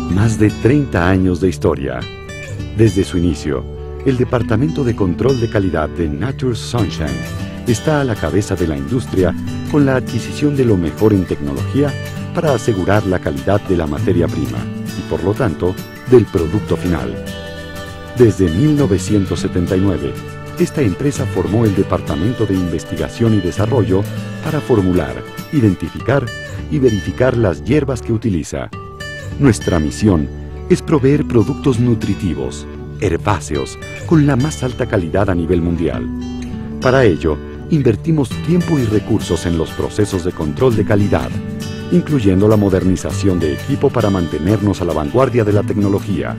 Más de 30 años de historia. Desde su inicio, el Departamento de Control de Calidad de Nature's Sunshine está a la cabeza de la industria con la adquisición de lo mejor en tecnología para asegurar la calidad de la materia prima y, por lo tanto, del producto final. Desde 1979, esta empresa formó el Departamento de Investigación y Desarrollo para formular, identificar y verificar las hierbas que utiliza. Nuestra misión es proveer productos nutritivos, herbáceos, con la más alta calidad a nivel mundial. Para ello, invertimos tiempo y recursos en los procesos de control de calidad, incluyendo la modernización de equipo para mantenernos a la vanguardia de la tecnología.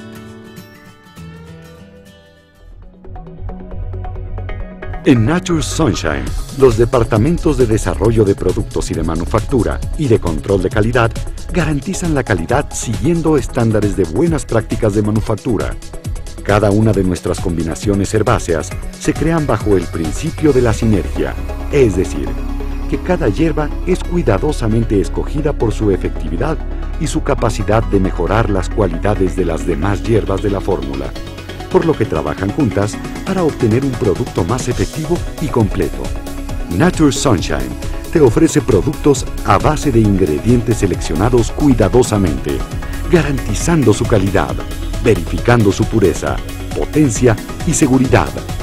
En Nature's Sunshine, los departamentos de desarrollo de productos y de manufactura y de control de calidad garantizan la calidad siguiendo estándares de buenas prácticas de manufactura. Cada una de nuestras combinaciones herbáceas se crean bajo el principio de la sinergia, es decir, que cada hierba es cuidadosamente escogida por su efectividad y su capacidad de mejorar las cualidades de las demás hierbas de la fórmula, por lo que trabajan juntas para obtener un producto más efectivo y completo. Nature's Sunshine te ofrece productos a base de ingredientes seleccionados cuidadosamente, garantizando su calidad, verificando su pureza, potencia y seguridad,